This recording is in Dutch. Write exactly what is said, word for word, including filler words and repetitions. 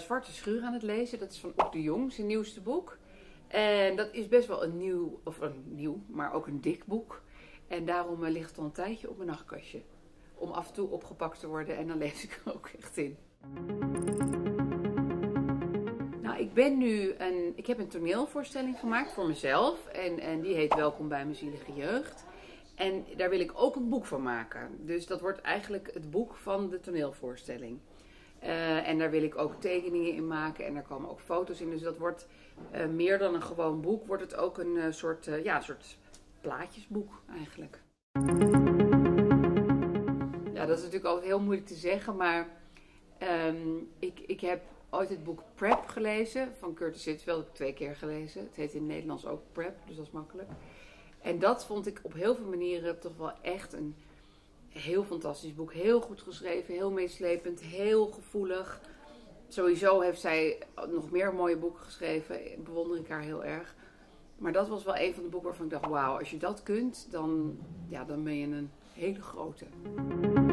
Zwarte Schuur aan het lezen. Dat is van Oek de Jong, zijn nieuwste boek. En dat is best wel een nieuw, of een nieuw, maar ook een dik boek. En daarom uh, ligt het al een tijdje op mijn nachtkastje. Om af en toe opgepakt te worden en dan lees ik er ook echt in. Nou, ik ben nu een, ik heb een toneelvoorstelling gemaakt voor mezelf. En, en die heet Welkom bij mijn zielige jeugd. En daar wil ik ook een boek van maken. Dus dat wordt eigenlijk het boek van de toneelvoorstelling. Uh, en daar wil ik ook tekeningen in maken en daar komen ook foto's in. Dus dat wordt uh, meer dan een gewoon boek. Wordt het ook een uh, soort, uh, ja, soort plaatjesboek eigenlijk. Ja, dat is natuurlijk altijd heel moeilijk te zeggen. Maar um, ik, ik heb ooit het boek Prep gelezen van Curtis Sitwell. Dat heb ik twee keer gelezen. Het heet in het Nederlands ook Prep, dus dat is makkelijk. En dat vond ik op heel veel manieren toch wel echt een heel fantastisch boek. Heel goed geschreven, heel meeslepend, heel gevoelig. Sowieso heeft zij nog meer mooie boeken geschreven. Bewonder ik haar heel erg. Maar dat was wel een van de boeken waarvan ik dacht, wauw, als je dat kunt, dan, ja, dan ben je een hele grote.